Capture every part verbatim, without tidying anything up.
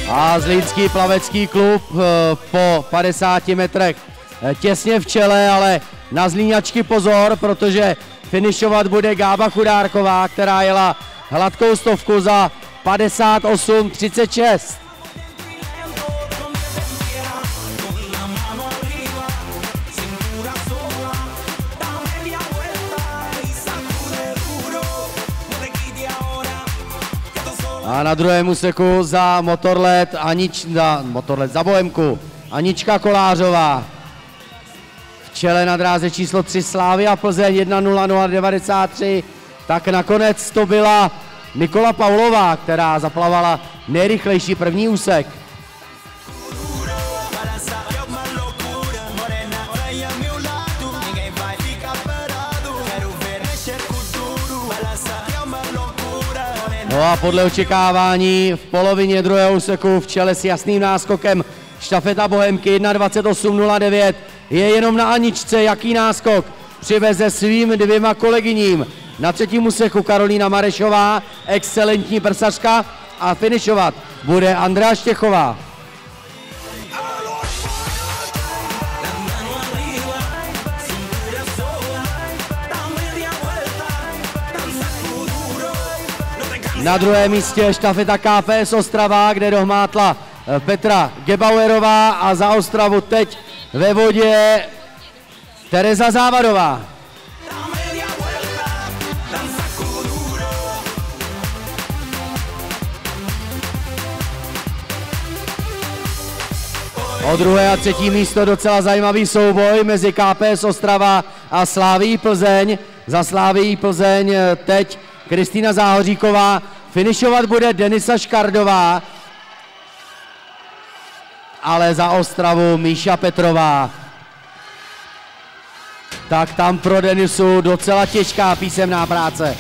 A Zlínský plavecký klub po padesáti metrech těsně v čele, ale na Zlíňačky pozor, protože finišovat bude Gába Chudárková, která jela hladkou stovku za padesát osm třicet šest. A na druhém úseku za Motorlet, Anič, za, Motorlet za Bohemku Anička Kolářová. V čele na dráze číslo tři Slavia Plzeň jedna nula nula devadesát tři. Tak nakonec to byla Nikola Paulová, která zaplavala nejrychlejší první úsek. No a podle očekávání v polovině druhého úseku v čele s jasným náskokem štafeta Bohemky jedna dvacet osm nula devět je jenom na Aničce, jaký náskok přiveze svým dvěma kolegyním. Na třetím úseku Karolína Marešová, excelentní prsařka, a finišovat bude Andrea Štěchová. Na druhém místě štafeta K P S Ostrava, kde dohmátla Petra Gebauerová, a za Ostravu teď ve vodě Tereza Závadová. O druhé a třetí místo docela zajímavý souboj mezi K P S Ostrava a Slavií Plzeň. Za Slavií Plzeň teď Kristýna Záhoříková, finišovat bude Denisa Škardová, ale za Ostravu Míša Petrová. Tak tam pro Denisu docela těžká písemná práce.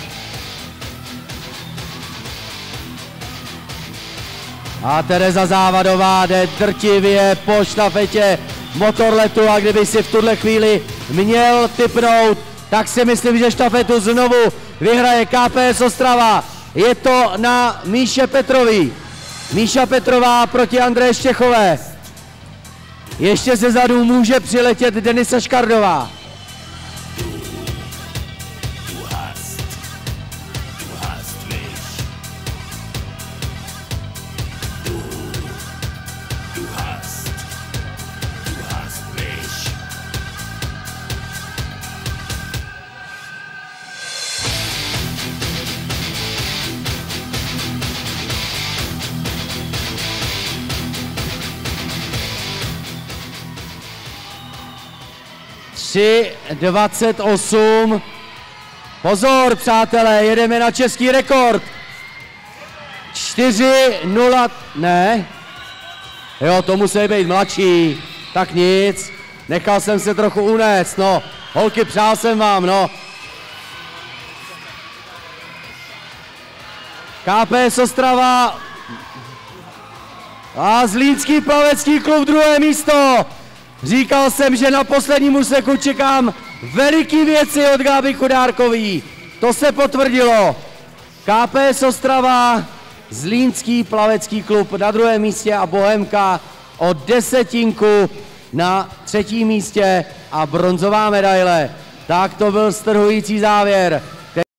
A Tereza Závadová jde drtivě po štafetě Motorletu, a kdyby si v tuhle chvíli měl tipnout, tak si myslím, že štafetu znovu vyhraje K P S Ostrava. Je to na Míše Petrový. Míša Petrová proti Andreje Štěchové. Ještě ze zadu může přiletět Denisa Škardová. tři dvacet osm. Pozor, přátelé, jedeme na český rekord. čtyři nula, ne. Jo, to musí být mladší. Tak nic, nechal jsem se trochu unést, no. Holky, přál jsem vám, no. K P S Ostrava a Zlínský plavecký klub druhé místo. Říkal jsem, že na posledním úseku čekám veliký věci od Gáby Chudárkový. To se potvrdilo. K P S Ostrava, Zlínský plavecký klub na druhém místě a Bohemka o desetinku na třetím místě a bronzová medaile. Tak to byl strhující závěr.